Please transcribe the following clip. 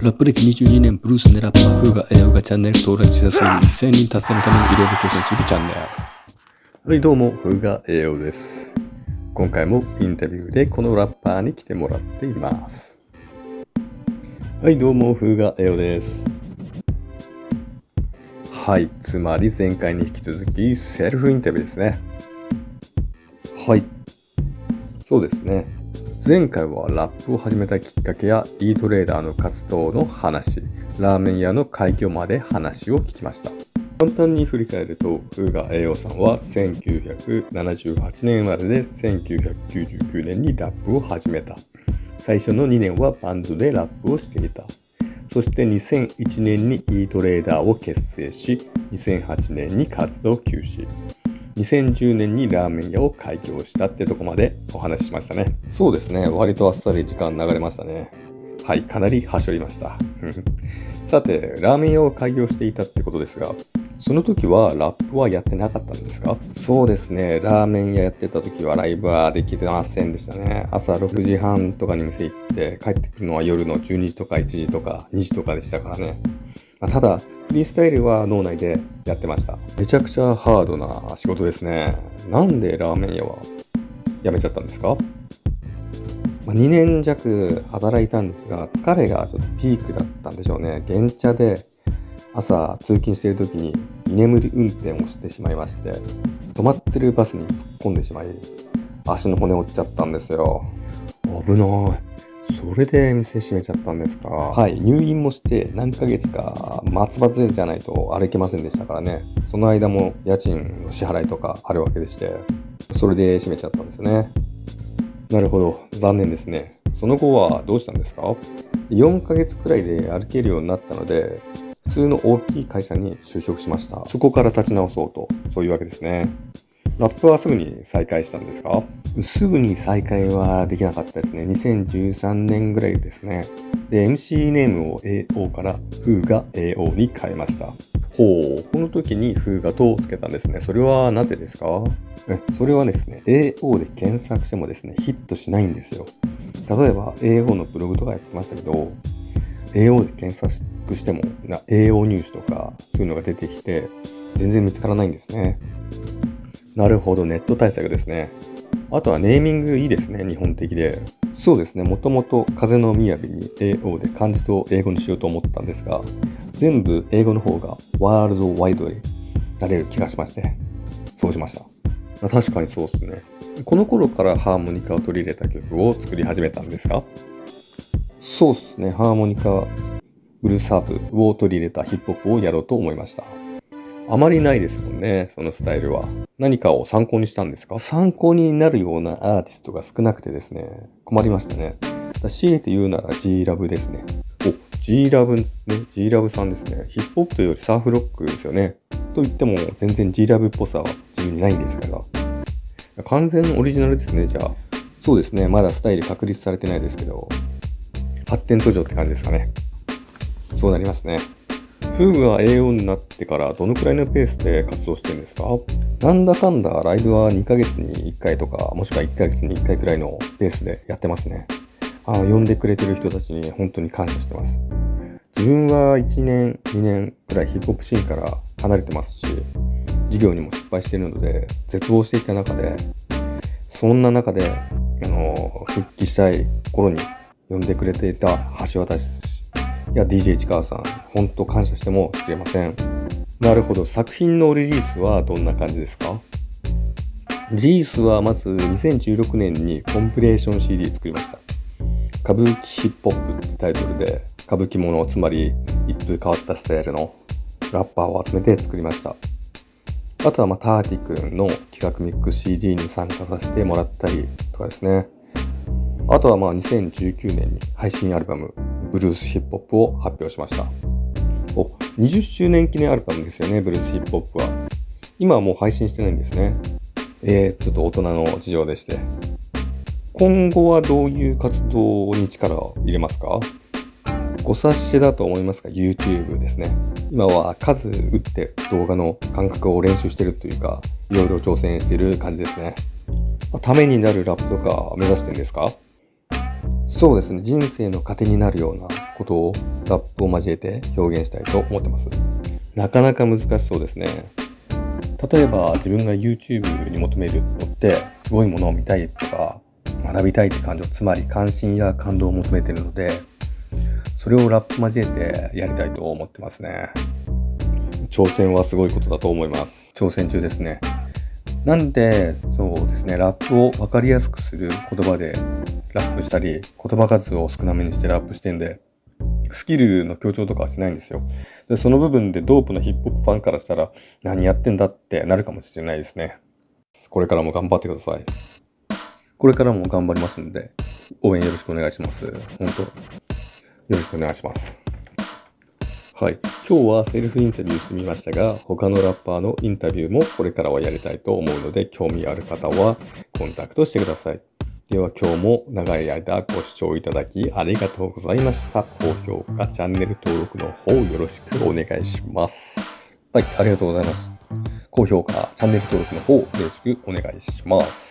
ラップ歴22年ブルースネラッパー風が栄養がチャンネル登録者数1000人達成のためにいろいろ挑戦するチャンネル。 はい、どうも、風が栄養です。今回もインタビューでこのラッパーに来てもらっています。はい、どうも、風が栄養です。はい、つまり前回に引き続きセルフインタビューですね。はい、そうですね。前回はラップを始めたきっかけや e トレーダーの活動の話、ラーメン屋の開業まで話を聞きました。簡単に振り返ると、風が栄養さんは1978年生まれで1999年にラップを始めた。最初の2年はバンドでラップをしていた。そして2001年に e トレーダーを結成し、2008年に活動休止。2010年にラーメン屋を開業したってとこまでお話ししましたね。そうですね。割とあっさり時間流れましたね。はい、かなりはしょりました。さて、ラーメン屋を開業していたってことですが、その時はラップはやってなかったんですか？そうですね。ラーメン屋やってた時はライブはできてませんでしたね。朝6時半とかに店行って帰ってくるのは夜の12時とか1時とか2時とかでしたからね。ただ、フリースタイルは脳内でやってました。めちゃくちゃハードな仕事ですね。なんでラーメン屋は辞めちゃったんですか？2年弱働いたんですが、疲れがちょっとピークだったんでしょうね。原茶で朝通勤している時に居眠り運転をしてしまいまして、止まってるバスに突っ込んでしまい、足の骨折っちゃったんですよ。危ない。それで店閉めちゃったんですか？はい、入院もして何ヶ月か松葉杖じゃないと歩けませんでしたからね。その間も家賃の支払いとかあるわけでして、それで閉めちゃったんですよね。なるほど、残念ですね。その後はどうしたんですか？4ヶ月くらいで歩けるようになったので、普通の大きい会社に就職しました。そこから立ち直そうと、そういうわけですね。ラップはすぐに再開したんですか？すぐに再開はできなかったですね。2013年ぐらいですね。で、MC ネームを AO から風が AO に変えました。ほう、この時に風がとつけたんですね。それはなぜですか？それはですね、AO で検索してもですね、ヒットしないんですよ。例えば AO のブログとかやってましたけど、AO で検索してもAO ニュースとかそういうのが出てきて全然見つからないんですね。なるほど、ネット対策ですね。あとはネーミングいいですね、日本的で。そうですね、もともと風の雅に AO で漢字と英語にしようと思ったんですが、全部英語の方がワールドワイドになれる気がしまして、そうしました。確かにそうですね。この頃からハーモニカを取り入れた曲を作り始めたんですか？そうですね、ハーモニカ、ブルースハープを取り入れたヒップホップをやろうと思いました。あまりないですもんね、そのスタイルは。何かを参考にしたんですか？参考になるようなアーティストが少なくてですね、困りましたね。強いて言うなら G-Love ですね。G-Love ね、G-Love さんですね。ヒップホップというよりサーフロックですよね。と言っても全然 G-Love っぽさは自分にないんですが。完全オリジナルですね、じゃあ。そうですね、まだスタイル確立されてないですけど、発展途上って感じですかね。そうなりますね。風が AO になってからどのくらいのペースで活動してるんですか？なんだかんだライブは2ヶ月に1回とか、もしくは1ヶ月に1回くらいのペースでやってますね。呼んでくれてる人たちに本当に感謝してます。自分は1年、2年くらいヒップホップシーンから離れてますし、授業にも失敗しているので、絶望していた中で、そんな中で、復帰したい頃に呼んでくれていた橋渡しや DJ 市川さん、本当感謝してもしきれません。なるほど、作品のリリースはどんな感じですか？リリースはまず2016年にコンプレーション CD 作りました。歌舞伎ヒップホップってタイトルで、歌舞伎もの、つまり一風変わったスタイルのラッパーを集めて作りました。あとはターティ君の企画ミックス CD に参加させてもらったりとかですね。あとは2019年に配信アルバムブルースヒップホップを発表しました。20周年記念アルバムですよね、ブルースヒップホップは。今はもう配信してないんですね。ちょっと大人の事情でして。今後はどういう活動に力を入れますか？ご察しだと思いますが YouTube ですね。今は数打って動画の感覚を練習してるというか、いろいろ挑戦している感じですね。ためになるラップとか目指してるんですか？ そうですね、人生の糧になるようなことをラップを交えて表現したいと思ってます。なかなか難しそうですね。例えば自分が YouTube に求めるのってすごいものを見たいとか学びたいって感情、つまり関心や感動を求めているので、それをラップ交えてやりたいと思ってますね。挑戦はすごいことだと思います。挑戦中ですね。なんで、そうですね、ラップを分かりやすくする言葉でラップしたり、言葉数を少なめにしてラップしてんで、スキルの強調とかはしないんですよ。で、その部分でドープなヒップホップファンからしたら、何やってんだってなるかもしれないですね。これからも頑張ってください。これからも頑張りますので、応援よろしくお願いします。本当、よろしくお願いします。はい。今日はセルフインタビューしてみましたが、他のラッパーのインタビューもこれからはやりたいと思うので、興味ある方はコンタクトしてください。では今日も長い間ご視聴いただきありがとうございました。高評価、チャンネル登録の方よろしくお願いします。はい、ありがとうございます。高評価、チャンネル登録の方よろしくお願いします。